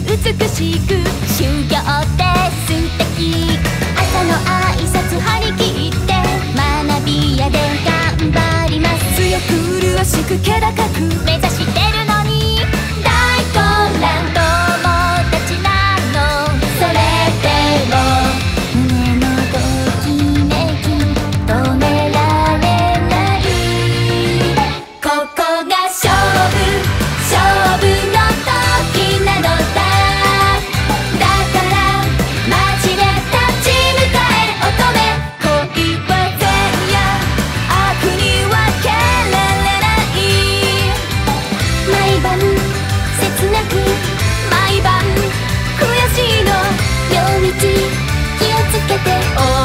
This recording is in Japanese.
美しく修行って素敵。朝の挨拶張り切って学び屋で頑張ります。強く麗しく気高く目指してるのに大混乱。友達なのそれでも胸のときめき止められない。ここが勝負の時なのだ。だからマジで立ち向かえ乙女。恋は善や悪に分けられない。毎晩切なく毎晩悔しいの夜道気をつけて